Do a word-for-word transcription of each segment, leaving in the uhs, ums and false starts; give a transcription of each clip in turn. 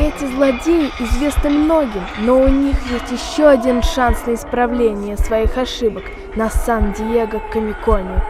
Эти злодеи известны многим, но у них есть еще один шанс на исправление своих ошибок на Сан-Диего Комик-Коне.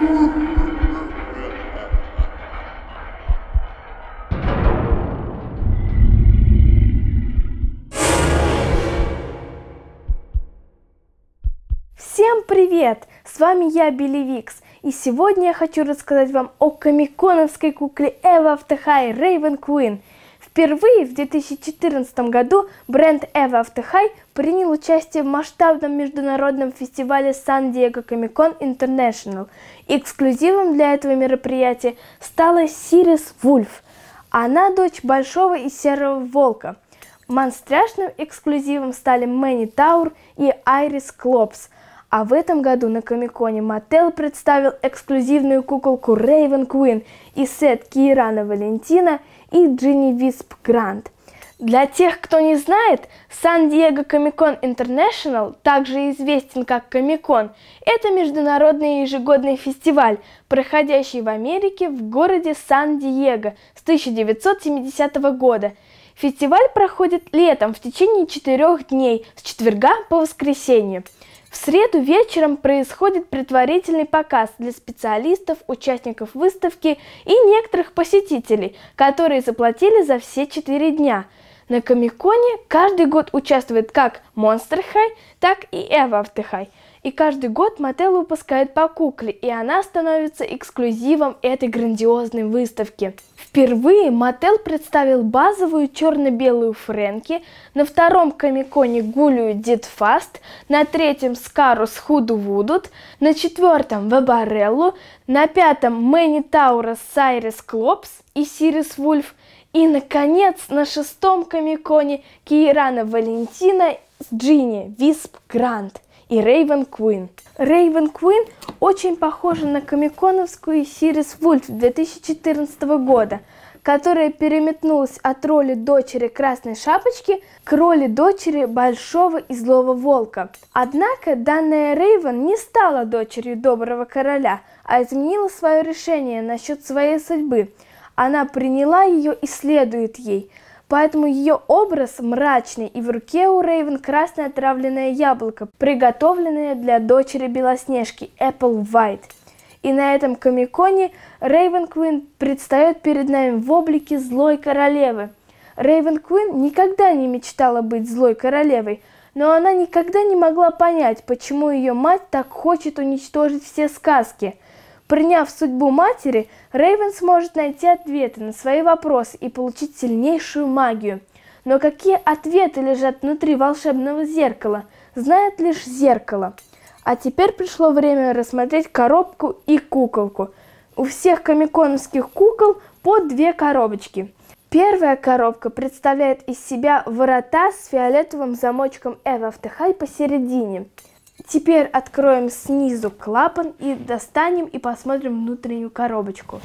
Всем привет! С вами я, Билли Викс, и сегодня я хочу рассказать вам о комиконовской кукле Eva of the High Raven Queen. Впервые в две тысячи четырнадцатом году бренд Eva of the High принял участие в масштабном международном фестивале San Diego Comic-Con International. Эксклюзивом для этого мероприятия стала Сирис Вульф. Она дочь Большого и Серого Волка. Монстряшным эксклюзивом стали Мэнни Таур и Айрис Клопс. А в этом году на Комик-Коне Mattel представил эксклюзивную куколку Raven Queen и сет Киерана Валентина и Джинни Висп Грант. Для тех, кто не знает, San Diego Comic-Con International, также известен как Комик-Кон, это международный ежегодный фестиваль, проходящий в Америке в городе Сан-Диего с тысяча девятьсот семидесятого года. Фестиваль проходит летом в течение четырех дней с четверга по воскресенье. В среду вечером происходит предварительный показ для специалистов, участников выставки и некоторых посетителей, которые заплатили за все четыре дня. На Комик-Коне каждый год участвует как Monster High, так и Eva of the High. И каждый год Mattel выпускает по кукле, и она становится эксклюзивом этой грандиозной выставки. Впервые Mattel представил базовую черно-белую Фрэнки, на втором Комик-Коне Гулию Дид Фаст, на третьем Скару с Худу Вудут, на четвертом Вебареллу, на пятом Мэнни Таура с Айрис Клопс и Сирис Вульф, и, наконец, на шестом Комик-Коне Киерана Валентина с Джинни Висп Грант и Raven Queen. Raven Queen очень похожа на комиконовскую Сирис Вульф две тысячи четырнадцатого года, которая переметнулась от роли дочери Красной Шапочки к роли дочери Большого и Злого Волка. Однако данная Raven не стала дочерью Доброго Короля, а изменила свое решение насчет своей судьбы. Она приняла ее и следует ей. Поэтому ее образ мрачный, и в руке у Рейвен красное отравленное яблоко, приготовленное для дочери Белоснежки Apple White. И на этом Комик-Коне Raven Queen предстает перед нами в облике злой королевы. Raven Queen никогда не мечтала быть злой королевой, но она никогда не могла понять, почему ее мать так хочет уничтожить все сказки. Приняв судьбу матери, Рейвен сможет найти ответы на свои вопросы и получить сильнейшую магию. Но какие ответы лежат внутри волшебного зеркала, знает лишь зеркало. А теперь пришло время рассмотреть коробку и куколку. У всех комиконовских кукол по две коробочки. Первая коробка представляет из себя ворота с фиолетовым замочком Eva of the High посередине. Теперь откроем снизу клапан и достанем и посмотрим внутреннюю коробочку.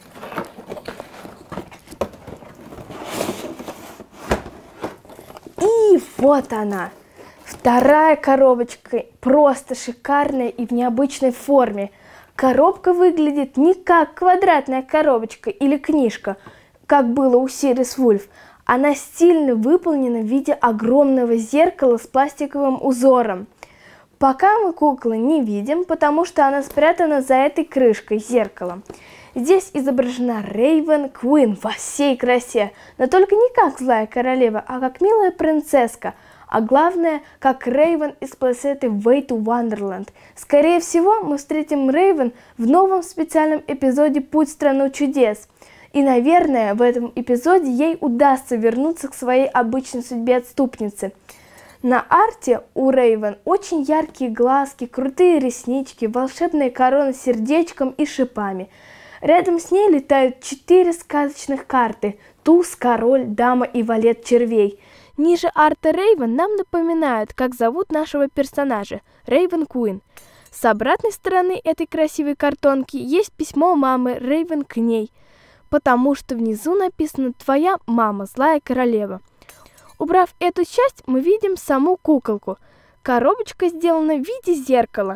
И вот она! Вторая коробочка просто шикарная и в необычной форме. Коробка выглядит не как квадратная коробочка или книжка, как было у Сирис Вульф. Она стильно выполнена в виде огромного зеркала с пластиковым узором. Пока мы куклы не видим, потому что она спрятана за этой крышкой зеркала. Здесь изображена Raven Queen во всей красе, но только не как злая королева, а как милая принцесска, а главное, как Raven из планеты Way to Wonderland. Скорее всего, мы встретим Raven в новом специальном эпизоде «Путь в страну чудес». И, наверное, в этом эпизоде ей удастся вернуться к своей обычной судьбе отступницы. На арте у Raven очень яркие глазки, крутые реснички, волшебная корона с сердечком и шипами. Рядом с ней летают четыре сказочных карты – туз, король, дама и валет червей. Ниже арта Raven нам напоминают, как зовут нашего персонажа – Raven Queen. С обратной стороны этой красивой картонки есть письмо мамы Raven к ней, потому что внизу написано «Твоя мама, злая королева». Убрав эту часть, мы видим саму куколку. Коробочка сделана в виде зеркала.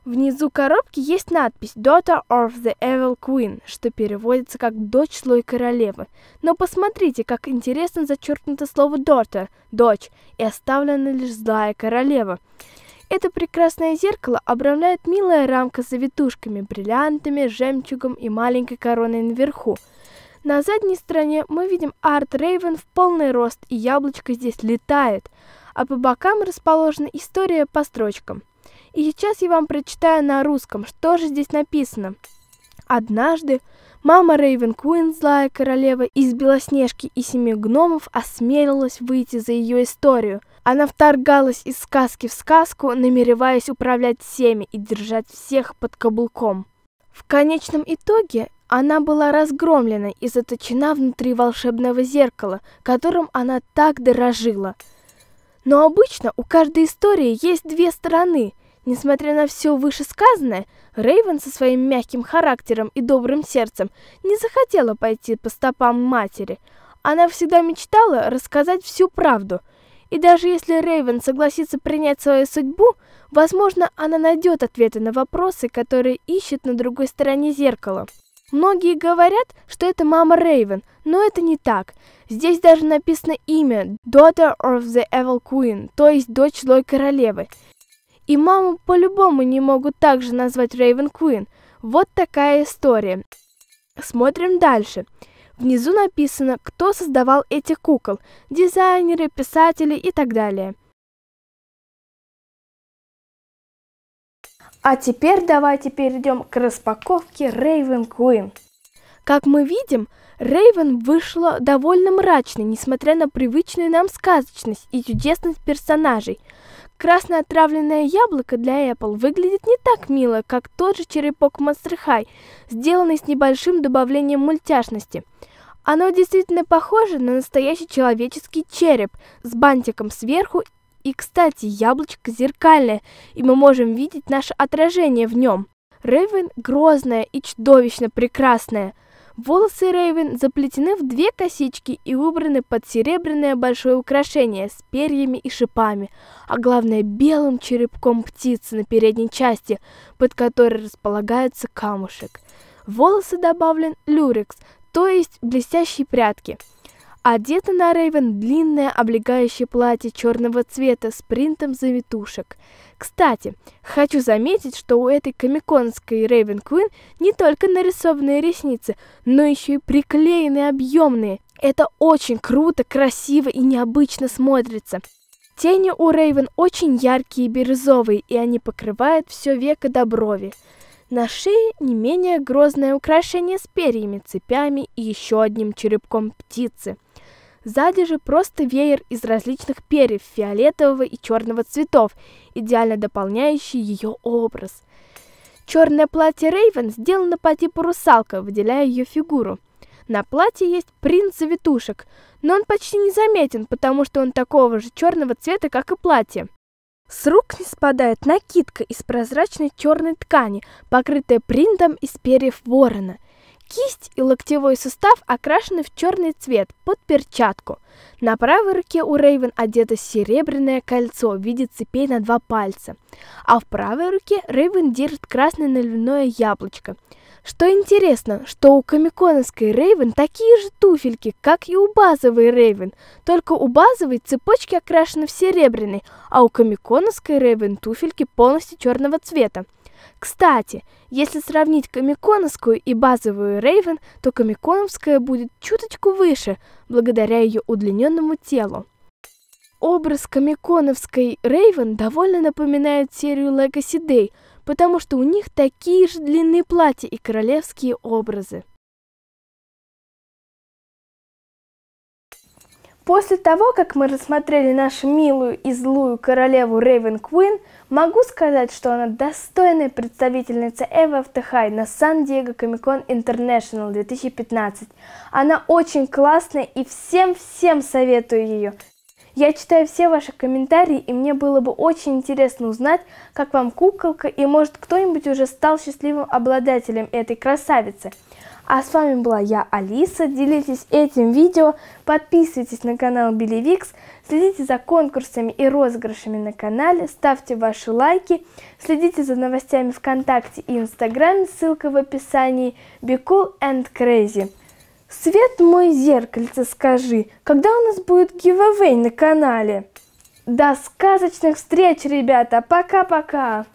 Внизу коробки есть надпись «Daughter of the Evil Queen», что переводится как «дочь злой королевы». Но посмотрите, как интересно зачеркнуто слово «daughter» – «дочь», и оставлена лишь «злая королева». Это прекрасное зеркало обрамляет милая рамка с завитушками, бриллиантами, жемчугом и маленькой короной наверху. На задней стороне мы видим арт Рейвен в полный рост, и яблочко здесь летает, а по бокам расположена история по строчкам. И сейчас я вам прочитаю на русском, что же здесь написано. Однажды мама Рейвен Куин, злая королева из Белоснежки и Семи гномов, осмелилась выйти за ее историю. Она вторгалась из сказки в сказку, намереваясь управлять всеми и держать всех под каблуком. В конечном итоге она была разгромлена и заточена внутри волшебного зеркала, которым она так дорожила. Но обычно у каждой истории есть две стороны. Несмотря на все вышесказанное, Рейвен со своим мягким характером и добрым сердцем не захотела пойти по стопам матери. Она всегда мечтала рассказать всю правду. И даже если Рейвен согласится принять свою судьбу, возможно, она найдет ответы на вопросы, которые ищет на другой стороне зеркала. Многие говорят, что это мама Рейвен, но это не так. Здесь даже написано имя «Daughter of the Evil Queen», то есть «дочь злой королевы». И маму по-любому не могут также назвать Рейвен Куин. Вот такая история. Смотрим дальше. Внизу написано, кто создавал этих кукол. Дизайнеры, писатели и так далее. А теперь давайте перейдем к распаковке Рейвен Куин. Как мы видим, Рейвен вышла довольно мрачной, несмотря на привычную нам сказочность и чудесность персонажей. Красное отравленное яблоко для Apple выглядит не так мило, как тот же черепок Monster High, сделанный с небольшим добавлением мультяшности. Оно действительно похоже на настоящий человеческий череп с бантиком сверху, и, кстати, яблочко зеркальное, и мы можем видеть наше отражение в нем. Рейвен грозная и чудовищно прекрасная. Волосы Рейвен заплетены в две косички и убраны под серебряное большое украшение с перьями и шипами, а главное белым черепком птицы на передней части, под которой располагается камушек. В волосы добавлен люрекс, то есть блестящие прядки. Одето на Рейвен длинное облегающее платье черного цвета с принтом завитушек. Кстати, хочу заметить, что у этой комиконской Рейвен Куин не только нарисованные ресницы, но еще и приклеенные объемные. Это очень круто, красиво и необычно смотрится. Тени у Рейвен очень яркие и бирюзовые, и они покрывают все веко до брови. На шее не менее грозное украшение с перьями, цепями и еще одним черепком птицы. Сзади же просто веер из различных перьев фиолетового и черного цветов, идеально дополняющий ее образ. Черное платье Рейвен сделано по типу русалка, выделяя ее фигуру. На платье есть принт завитушек, но он почти незаметен, потому что он такого же черного цвета, как и платье. С рук не спадает накидка из прозрачной черной ткани, покрытая принтом из перьев ворона. Кисть и локтевой сустав окрашены в черный цвет под перчатку. На правой руке у Рейвен одето серебряное кольцо в виде цепей на два пальца, а в правой руке Рейвен держит красное наливное яблочко. Что интересно, что у комиконовской Рейвен такие же туфельки, как и у базовой Рейвен, только у базовой цепочки окрашены в серебряный, а у комиконовской Рейвен туфельки полностью черного цвета. Кстати, если сравнить комиконовскую и базовую Рейвен, то комиконовская будет чуточку выше, благодаря ее удлиненному телу. Образ комиконовской Рейвен довольно напоминает серию Legacy Day, потому что у них такие же длинные платья и королевские образы. После того, как мы рассмотрели нашу милую и злую королеву Рейвен Куин, могу сказать, что она достойная представительница Эвы эф ти Хай на Сан-Диего Комик-кон Интернешнл две тысячи пятнадцать. Она очень классная и всем-всем советую ее. Я читаю все ваши комментарии, и мне было бы очень интересно узнать, как вам куколка, и может кто-нибудь уже стал счастливым обладателем этой красавицы. А с вами была я, Алиса. Делитесь этим видео, подписывайтесь на канал Беливикс, следите за конкурсами и розыгрышами на канале, ставьте ваши лайки, следите за новостями ВКонтакте и Инстаграме, ссылка в описании. Be cool and crazy. Свет мой зеркальце, скажи, когда у нас будет гивэвэй на канале? До сказочных встреч, ребята! Пока-пока!